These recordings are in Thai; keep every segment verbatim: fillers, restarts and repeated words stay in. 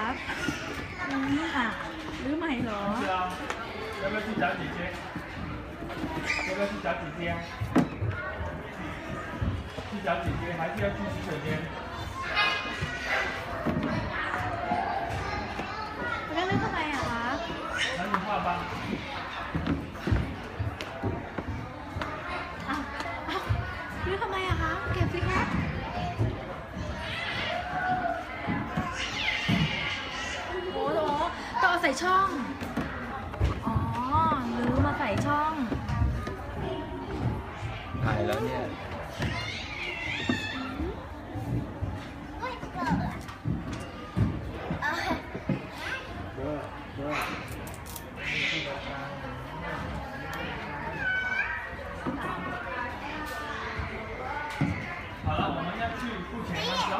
ครับอืมอ่ะรื้อใหม่เหรอ是啊，要不要去找姐姐？要不要去找姐姐？去找姐姐，还是要去洗手间？ แล้วรื้อทำไมอะคะ那你画吧。 อ้าวอ้าวรื้อทำไมอะคะเก็บสิคะโอ้โหต้องเอาใส่ช่องอ๋อรื้อมาใส่ช่องถ่ายแล้วเนี่ย好了，我们要去付钱了，走。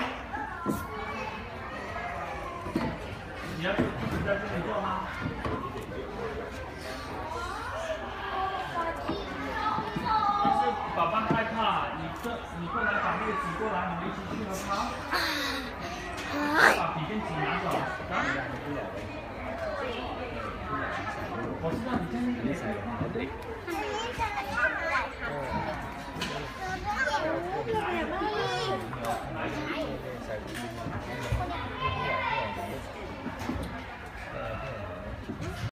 你要不不在这里做吗？但是宝宝害怕，你这你过来把那个纸过来，你们一起去和他。把笔跟纸拿走，走。我知道你在那个里面。